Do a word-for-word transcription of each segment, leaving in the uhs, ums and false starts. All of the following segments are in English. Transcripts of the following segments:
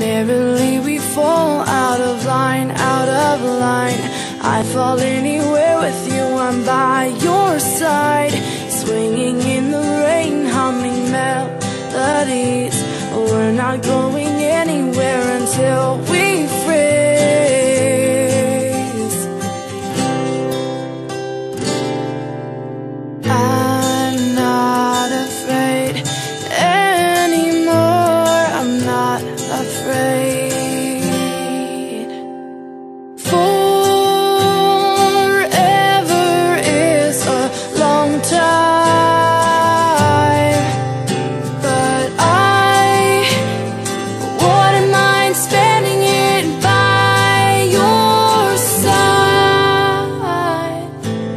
Merrily we fall out of line, out of line. I fall anywhere with you, I'm by your side. Swinging in the rain, humming melodies. We're not going anywhere until we freeze. I'm not afraid anymore, I'm not afraid. Forever is a long time, but I wouldn't mind spending it by your side.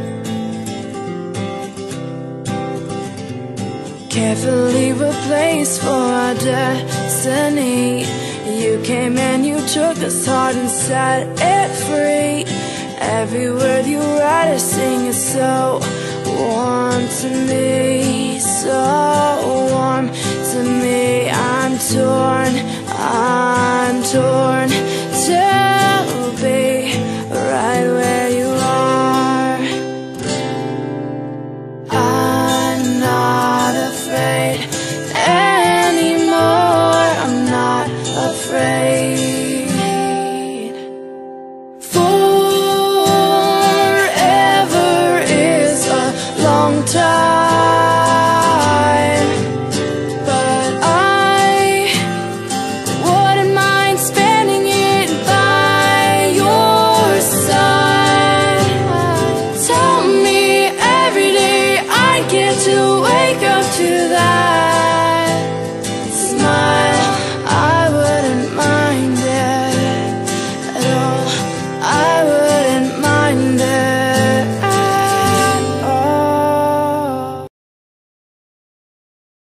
Carefully replaced for our destiny. You came and you took this heart and set it free. Every word you write or sing is so warm to me, so warm to me. I'm torn, I'm torn.